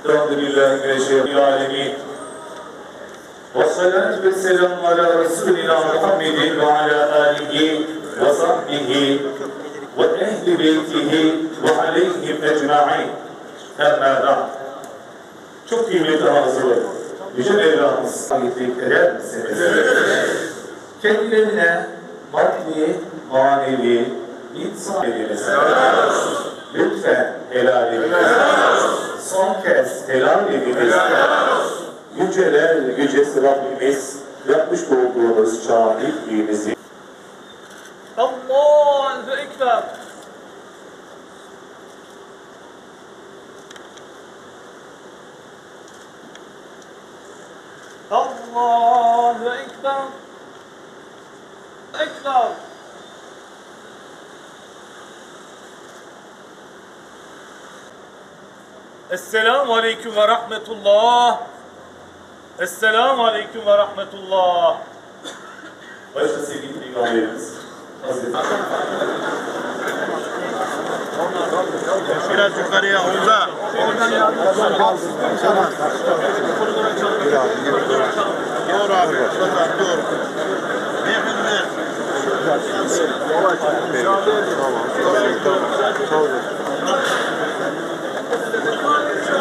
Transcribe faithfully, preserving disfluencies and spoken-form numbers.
Elhamdülillahi ve salatu ve selamu ala Resulina Muhammedin ve ala alihi ve sahbihi ve ehli beytihi ve aleyhim ecma'in. Emma ba'd. Çok kıymetli hazırlar. Yüce Mevlamız ayetlik eder misiniz? Kendilerine maddi, manevi, insan ediniz. Lütfen helal ediniz. Son kez helal ediniz. Yüceler yücesi Rabbimiz yapmış olduğunuz şahitliğimizi Allahu Ekber. Allahu Ekber. Ekber. Esselamu Aleyküm ve Rahmetullah. Esselamu Aleyküm ve Rahmetullah. Başta sevgili Peygamberimiz Hazreti Biraz yukarıya Oğuz'a. Doğru abi. Şuradan doğru. Beyefendi. Tamam. Tamam.